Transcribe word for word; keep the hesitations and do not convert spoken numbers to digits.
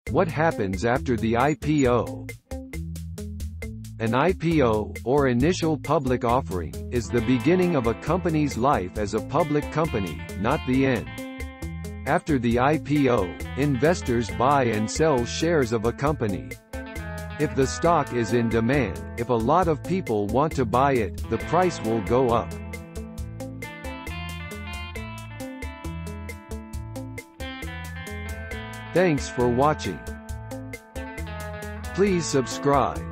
What happens after the I P O? An I P O, or initial public offering, is the beginning of a company's life as a public company, not the end. After the I P O, investors buy and sell shares of a company. If the stock is in demand, if a lot of people want to buy it, the price will go up. Thanks for watching. Please subscribe.